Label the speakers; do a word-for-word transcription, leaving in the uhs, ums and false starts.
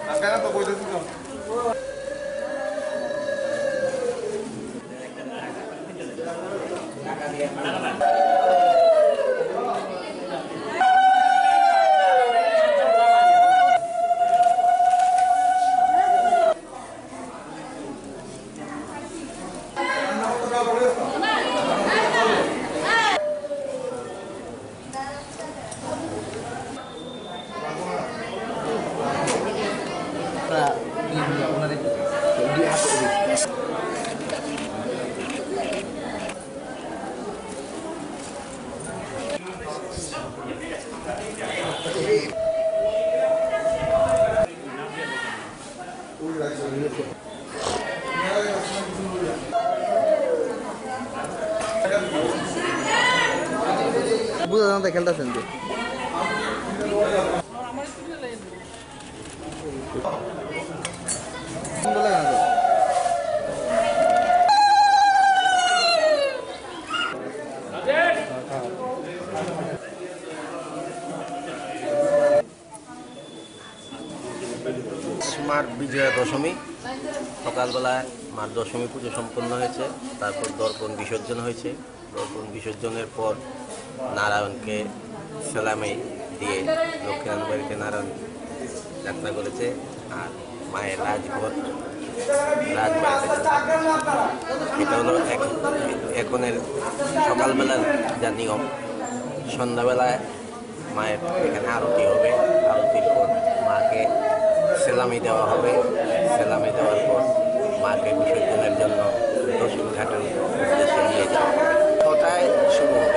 Speaker 1: বুঝা জানতে খেলতেছেন যে
Speaker 2: মার বিজয়া দশমী সকালবেলায় মার দশমী পুজো সম্পন্ন হয়েছে। তারপর দর্পণ বিসর্জন হয়েছে। দর্পণ বিসর্জনের পর নারায়ণকে সেলামি দিয়ে লক্ষ্মীনারায়ণ বাড়িতে নারায়ণ যাত্রা করেছে। আর মায়ের রাজঘর রাজবাড়িতে এটা হলো এখনের সকালবেলার যা নিয়ম। সন্ধ্যাবেলায় মায়ের এখানে আরতি হবে। আরতির পর মাকে সেলামি দেওয়া হবে। সেলামি দেওয়ার পর মাকে বিসর্জনের জন্য দশমী ঘাটের উদ্দেশ্যে নিয়ে যাওয়া হবে। ছটায় শুরু হবে।